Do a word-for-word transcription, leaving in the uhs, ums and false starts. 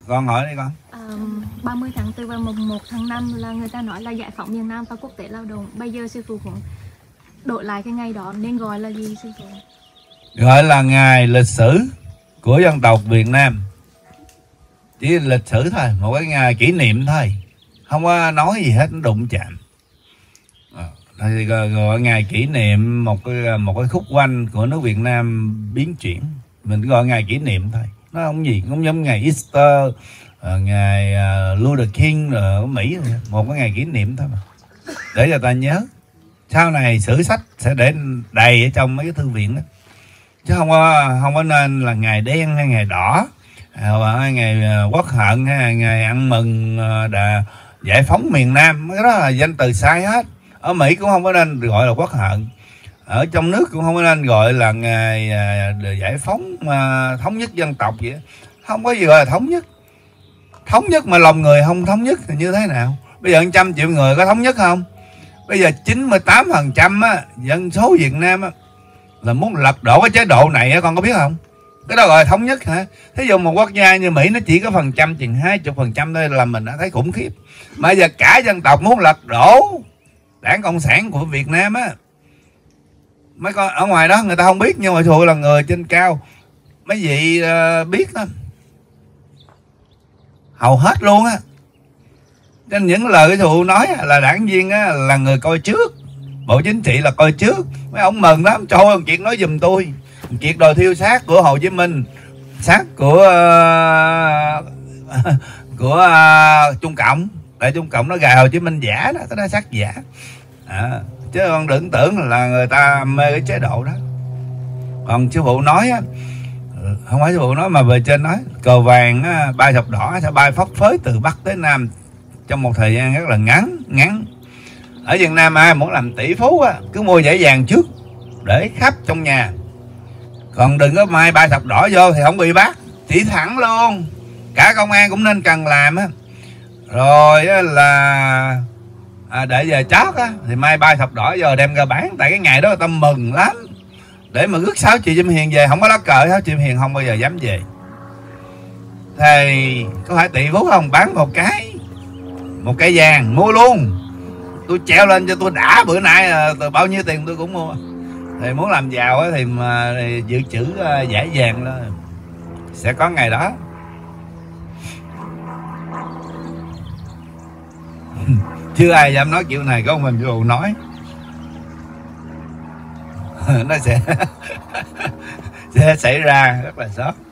Con hỏi đi con. À, ba mươi tháng tư và mùng một tháng năm là người ta nói là giải phóng miền Nam và quốc tế lao động. Bây giờ sư phụ cũng đổi lại cái ngày đó nên gọi là gì sư phụ? Gọi là ngày lịch sử của dân tộc Việt Nam. Chỉ lịch sử thôi, một cái ngày kỷ niệm thôi, không có nói gì hết, nó đụng chạm. Thì gọi ngày kỷ niệm một cái một cái khúc quanh của nước Việt Nam biến chuyển, mình gọi ngày kỷ niệm thôi, nó không gì cũng giống ngày Easter, ngày uh, Luther King ở Mỹ, một cái ngày kỷ niệm thôi mà, để cho ta nhớ. Sau này sử sách sẽ để đầy ở trong mấy cái thư viện đó, chứ không có không có nên là ngày đen hay ngày đỏ, hay ngày quốc hận hay ngày ăn mừng đã giải phóng miền Nam. Cái đó là danh từ sai hết. Ở Mỹ cũng không có nên gọi là quốc hận, ở trong nước cũng không có nên gọi là ngày giải phóng thống nhất dân tộc vậy. Không có gì gọi là thống nhất. Thống nhất mà lòng người không thống nhất thì như thế nào? Bây giờ một trăm triệu người có thống nhất không? Bây giờ chín mươi tám phần trăm dân số Việt Nam á, là muốn lật đổ cái chế độ này á, con có biết không? Cái đó gọi là thống nhất hả? Thí dụ một quốc gia như Mỹ nó chỉ có phần trăm chừng hai mươi phần trăm thôi là mình đã thấy khủng khiếp. Mà giờ cả dân tộc muốn lật đổ Đảng Cộng sản của Việt Nam á. Mấy con ở ngoài đó người ta không biết, nhưng mà thụ là người trên cao mấy vị uh, biết đó, hầu hết luôn á. Nên những lời cái thụ nói là đảng viên á, là người coi trước, Bộ Chính trị là coi trước. Mấy ông mừng lắm, trời ơi, Kiệt nói giùm tôi, Kiệt đòi thiêu xác của Hồ Chí Minh, xác của uh, của uh, Trung Cộng, để Trung Cộng nó gài Hồ Chí Minh giả đó, cái đó xác giả. À, chứ con đừng tưởng là người ta mê cái chế độ đó. Còn sư phụ nói á, không phải sư phụ nói mà về trên nói, cờ vàng á, bay sọc đỏ sẽ bay phấp phới từ Bắc tới Nam trong một thời gian rất là ngắn ngắn. Ở Việt Nam ai muốn làm tỷ phú á, cứ mua giấy vàng trước để khắp trong nhà, còn đừng có mai bay sọc đỏ vô thì không bị bắt, chỉ thẳng luôn. Cả công an cũng nên cần làm á. Rồi á, là à, để giờ chót á thì mai bay sọc đỏ giờ đem ra bán, tại cái ngày đó người ta mừng lắm. Để mà rước sáu chị Diêm Hiền về, không có lá cờ sáu chị Diêm Hiền không bao giờ dám về. Thì có phải tỷ phú không? Bán một cái một cái vàng mua luôn, tôi treo lên cho tôi đã, bữa nay từ bao nhiêu tiền tôi cũng mua. Thì muốn làm giàu á thì mà thì dự trữ uh, giải vàng đó, sẽ có ngày đó. Chưa ai dám nói kiểu này, có mình vô nói nó sẽ sẽ xảy ra rất là sớm.